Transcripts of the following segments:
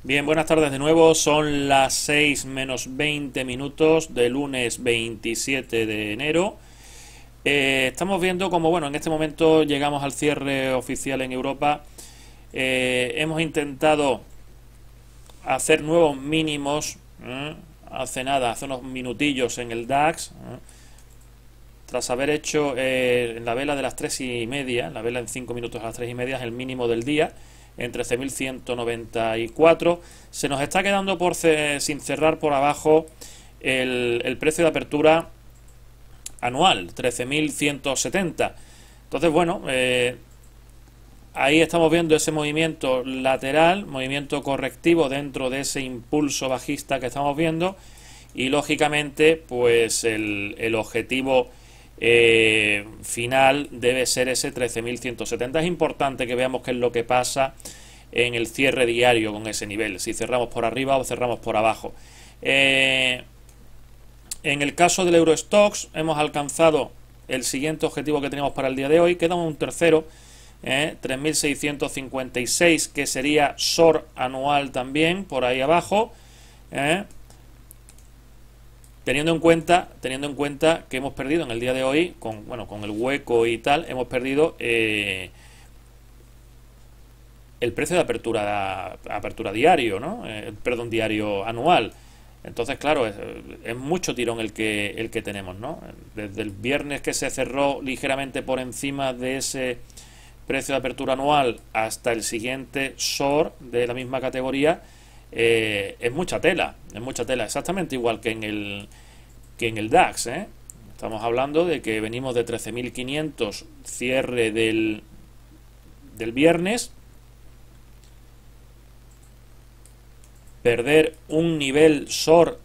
Bien, buenas tardes de nuevo. Son las 6 menos 20 minutos de lunes 27 de enero. Estamos viendo como, bueno, en este momento llegamos al cierre oficial en Europa. Hemos intentado hacer nuevos mínimos, hace unos minutillos en el DAX, tras haber hecho en la vela de las 3:30, la vela en 5 minutos a las 3:30, el mínimo del día en 13.194. Se nos está quedando sin cerrar por abajo el precio de apertura anual, 13.170. Entonces, bueno, ahí estamos viendo ese movimiento lateral, movimiento correctivo dentro de ese impulso bajista que estamos viendo, y lógicamente pues el objetivo final debe ser ese 13.170. Es importante que veamos qué es lo que pasa en el cierre diario con ese nivel, si cerramos por arriba o cerramos por abajo. En el caso del Eurostoxx hemos alcanzado el siguiente objetivo que teníamos para el día de hoy, queda un tercero, 3.656, que sería SOR anual también, por ahí abajo, teniendo en cuenta que hemos perdido en el día de hoy, con el hueco y tal, hemos perdido el precio de apertura diario, ¿no? Perdón, diario anual. Entonces, claro, es mucho tirón el que tenemos, ¿no? Desde el viernes, que se cerró ligeramente por encima de ese precio de apertura anual, hasta el siguiente SOR de la misma categoría, es mucha tela, exactamente igual que en el DAX, Estamos hablando de que venimos de 13.500 cierre del viernes, perder un nivel SOR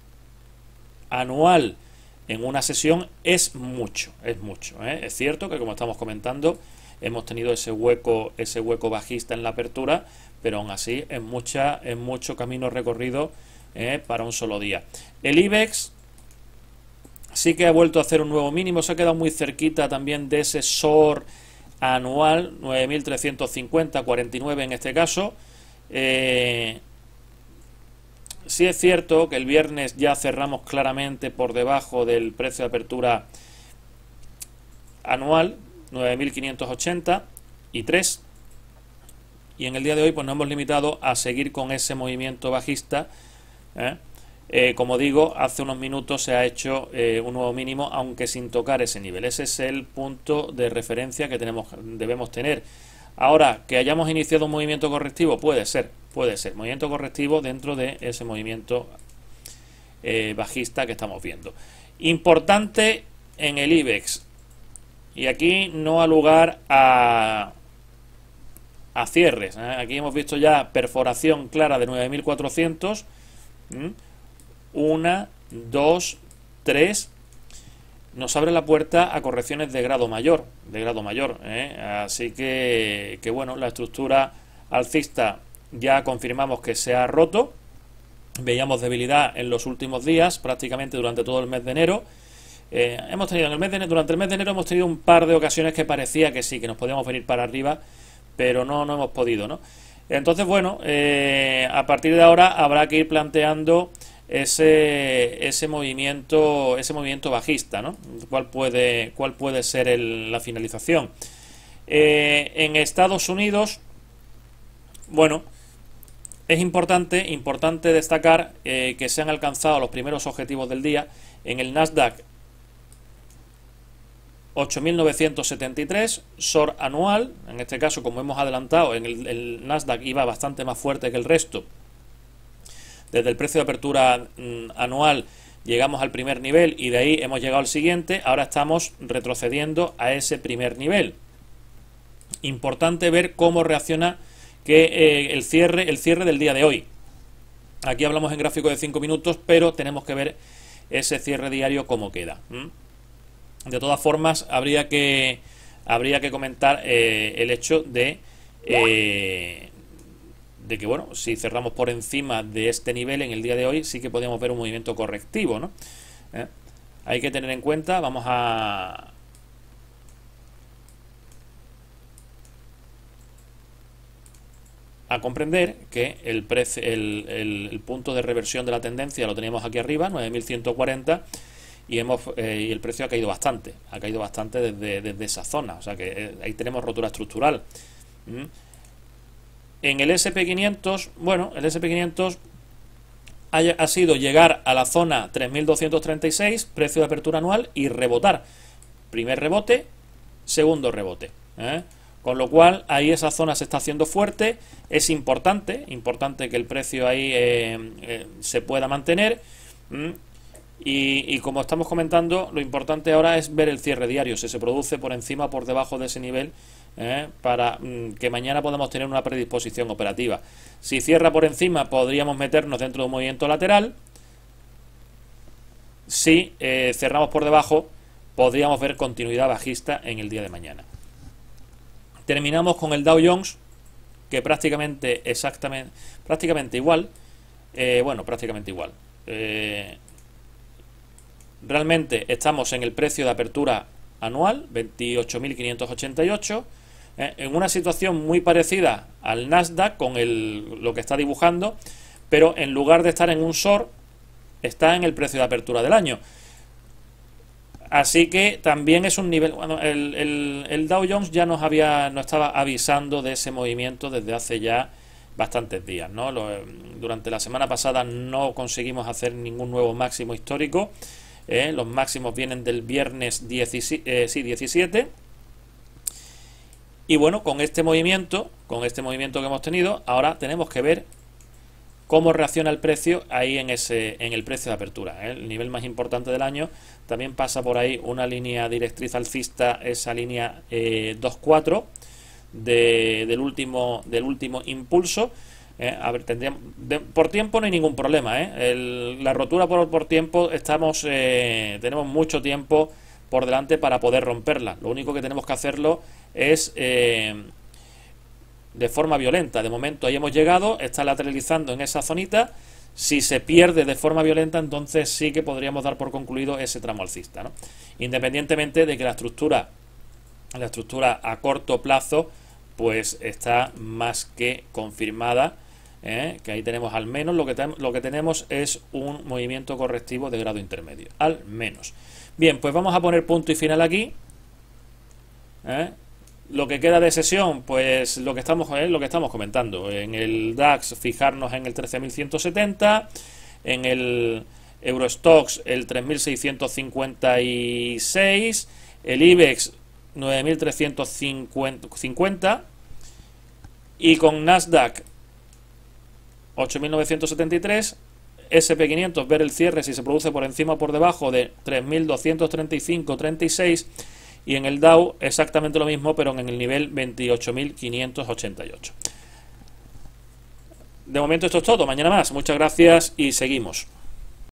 anual en una sesión es mucho, Es cierto que, como estamos comentando, hemos tenido ese hueco bajista en la apertura, pero aún así es mucho camino recorrido para un solo día. El IBEX sí que ha vuelto a hacer un nuevo mínimo, se ha quedado muy cerquita también de ese SOR anual, 9.350, 49 en este caso. Sí es cierto que el viernes ya cerramos claramente por debajo del precio de apertura anual, 9.580 y 3, y en el día de hoy pues nos hemos limitado a seguir con ese movimiento bajista. Como digo, hace unos minutos se ha hecho un nuevo mínimo, aunque sin tocar ese nivel. Ese es el punto de referencia que debemos tener. Ahora, que hayamos iniciado un movimiento correctivo, puede ser movimiento correctivo dentro de ese movimiento bajista que estamos viendo. Importante en el IBEX, y aquí no ha lugar a cierres, Aquí hemos visto ya perforación clara de 9.400, 1, 2, 3, nos abre la puerta a correcciones de grado mayor, así que bueno, la estructura alcista ya confirmamos que se ha roto. Veíamos debilidad en los últimos días, prácticamente durante todo el mes de enero. Durante el mes de enero hemos tenido un par de ocasiones que parecía que sí, que nos podíamos venir para arriba, pero no hemos podido, ¿no? Entonces, bueno, a partir de ahora habrá que ir planteando ese movimiento bajista, ¿no? ¿Cuál puede ser la finalización? En Estados Unidos, bueno, es importante destacar que se han alcanzado los primeros objetivos del día. En el Nasdaq, 8.973, SOR anual. En este caso, como hemos adelantado, el Nasdaq iba bastante más fuerte que el resto. Desde el precio de apertura anual llegamos al primer nivel y de ahí hemos llegado al siguiente. Ahora estamos retrocediendo a ese primer nivel. Importante ver cómo reacciona el cierre del día de hoy. Aquí hablamos en gráfico de 5 minutos, pero tenemos que ver ese cierre diario cómo queda. De todas formas, habría que comentar el hecho de que, bueno, si cerramos por encima de este nivel en el día de hoy, sí que podemos ver un movimiento correctivo, ¿no? Hay que tener en cuenta, vamos a a comprender que el punto de reversión de la tendencia lo teníamos aquí arriba, 9.140, y el precio ha caído bastante desde esa zona, o sea que ahí tenemos rotura estructural. En el SP500, bueno, el SP500 ha sido llegar a la zona 3.236, precio de apertura anual, y rebotar. Primer rebote, segundo rebote, con lo cual ahí esa zona se está haciendo fuerte. Es importante que el precio ahí se pueda mantener. Y como estamos comentando, lo importante ahora es ver el cierre diario, si se produce por encima o por debajo de ese nivel, para que mañana podamos tener una predisposición operativa. Si cierra por encima, podríamos meternos dentro de un movimiento lateral. Si cerramos por debajo, podríamos ver continuidad bajista en el día de mañana. Terminamos con el Dow Jones, que prácticamente igual. Prácticamente igual. Realmente estamos en el precio de apertura anual, 28.588, en una situación muy parecida al Nasdaq con lo que está dibujando, pero en lugar de estar en un short, está en el precio de apertura del año. Así que también es un nivel. Bueno, el Dow Jones ya nos estaba avisando de ese movimiento desde hace ya bastantes días, ¿no? Durante la semana pasada no conseguimos hacer ningún nuevo máximo histórico. Los máximos vienen del viernes 17. Y bueno, con este movimiento que hemos tenido, ahora tenemos que ver cómo reacciona el precio ahí en el precio de apertura. El nivel más importante del año. También pasa por ahí una línea directriz alcista, esa línea 2.4 del último impulso. A ver, por tiempo no hay ningún problema. La rotura por tiempo, tenemos mucho tiempo por delante para poder romperla. Lo único que tenemos que hacerlo es de forma violenta. De momento ahí hemos llegado, está lateralizando en esa zonita. Si se pierde de forma violenta, entonces sí que podríamos dar por concluido ese tramo alcista, ¿no? Independientemente de que la estructura a corto plazo pues está más que confirmada, que ahí tenemos al menos lo que tenemos es un movimiento correctivo de grado intermedio, al menos. Bien, pues vamos a poner punto y final aquí. Lo que queda de sesión, pues lo que estamos comentando. En el DAX, fijarnos en el 13.170, en el Eurostoxx el 3.656, el IBEX 9.350, y con Nasdaq 8.973, SP500 ver el cierre si se produce por encima o por debajo de 3.235,36, y en el Dow exactamente lo mismo, pero en el nivel 28.588. De momento esto es todo, mañana más. Muchas gracias y seguimos.